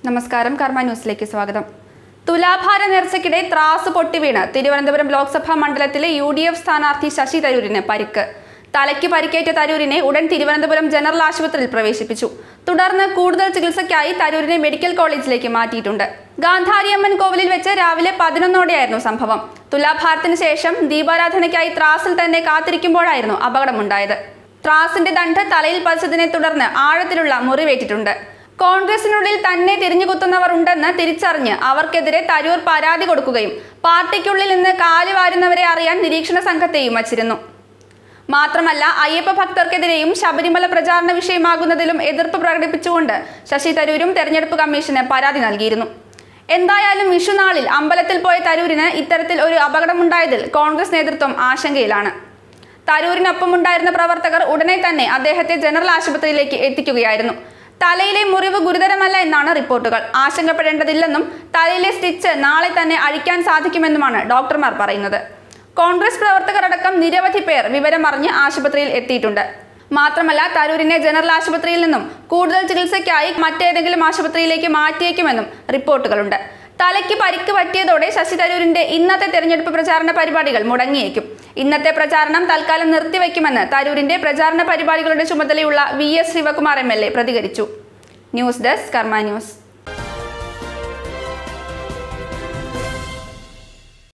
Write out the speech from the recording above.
നമസ്കാരം, കർമ്മ ന്യൂസിലേക്ക് സ്വാഗതം. തുലാഭാര നേർച്ചയ്ക്കിടെ ത്രാസ് പൊട്ടിവീണ് തിരുവനന്തപുരം ലോക്സഭാ മണ്ഡലത്തിലെ UDF സ്ഥാനാർത്ഥി ശശി തരൂരിന് പരിക്ക്. തലയ്ക്ക് പരിക്കേറ്റ തരൂരിനെ ഉടൻ തിരുവനന്തപുരം ജനറൽ ആശുപത്രിയിൽ പ്രവേശിപ്പിച്ചു. തുടർന്ന് കൂടുതൽ ചികിത്സയ്ക്കായി തരൂരിനെ മെഡിക്കൽ കോളേജിലേക്ക് മാറ്റിയിട്ടുണ്ട്. ഗാന്ധാരിയമ്മൻ കോവിലിൽ വെച്ച് രാവിലെ 11ഓടെയായിരുന്നു സംഭവം. തുലാഭാരത്തിന് ശേഷം ദീപാരാധനയ്ക്കായി ത്രാസിൽ തന്നെ കാത്തിരിക്കുമ്പോഴായിരുന്നു അപകടമുണ്ടായത്. ത്രാസിന്റെ ദണ്ഡ് തലയിൽ പതിച്ചതിനെ തുടർന്ന് ആഴത്തിലുള്ള മുറിവേറ്റിട്ടുണ്ട്. കോൺഗ്രസിനുള്ളിൽ തന്നെ തിരിഞ്ഞുകുത്തുന്നവർ ഉണ്ടെന്ന് തിരിച്ചറിഞ്ഞ് അവർക്കെതിരെ തരൂർ പരാതി കൊടുക്കുകയും പാർട്ടിക്കുള്ളിൽ നിന്ന് കാലുവാരുന്നവരെ അറിയാൻ നിരീക്ഷണ സംഘത്തെയും വച്ചിരുന്നു. മാത്രമല്ല, അയ്യപ്പ ഭക്തർക്കെതിരെയും ശബരിമല പ്രചാരണ വിഷയമാകുന്നതിലും എതിർപ്പ് പ്രകടിപ്പിച്ചുകൊണ്ട് ശശി തരൂരും തെരഞ്ഞെടുപ്പ് കമ്മീഷന് പരാതി നൽകിയിരുന്നു. എന്തായാലും വിഷുനാളിൽ അമ്പലത്തിൽ പോയ തരൂരിന് ഇത്തരത്തിൽ ഒരു അപകടമുണ്ടായതിൽ കോൺഗ്രസ് നേതൃത്വം ആശങ്കയിലാണ്. തരൂരിനൊപ്പമുണ്ടായിരുന്ന പ്രവർത്തകർ ഉടനെ തന്നെ അദ്ദേഹത്തെ ജനറൽ ആശുപത്രിയിലേക്ക് എത്തിക്കുകയായിരുന്നു. തലയിലെ മുറിവ് ഗുരുതരമല്ല എന്നാണ് റിപ്പോർട്ടുകൾ. ആശങ്കപ്പെടേണ്ടതില്ലെന്നും തലയിലെ സ്റ്റിച്ച് നാളെ തന്നെ അഴിക്കാൻ സാധിക്കുമെന്നുമാണ് ഡോക്ടർമാർ പറയുന്നത്. കോൺഗ്രസ് പ്രവർത്തകരടക്കം നിരവധി പേർ വിവരമറിഞ്ഞ് ആശുപത്രിയിൽ എത്തിയിട്ടുണ്ട്. മാത്രമല്ല, തരൂരിനെ ജനറൽ ആശുപത്രിയിൽ നിന്നും കൂടുതൽ ചികിത്സയ്ക്കായി മറ്റേതെങ്കിലും ആശുപത്രിയിലേക്ക് മാറ്റിയേക്കുമെന്നും റിപ്പോർട്ടുകളുണ്ട്. തലയ്ക്ക് പരിക്ക് പറ്റിയതോടെ ശശി തരൂരിന്റെ ഇന്നത്തെ തെരഞ്ഞെടുപ്പ് പ്രചാരണ പരിപാടികൾ മുടങ്ങിയേക്കും. ഇന്നത്തെ പ്രചാരണം തൽക്കാലം നിർത്തിവെക്കുമെന്ന് തരൂരിന്റെ പ്രചാരണ പരിപാടികളുടെ ചുമതലയുള്ള VS ശിവകുമാർ MLA പ്രതികരിച്ചു. News desk, Karma news.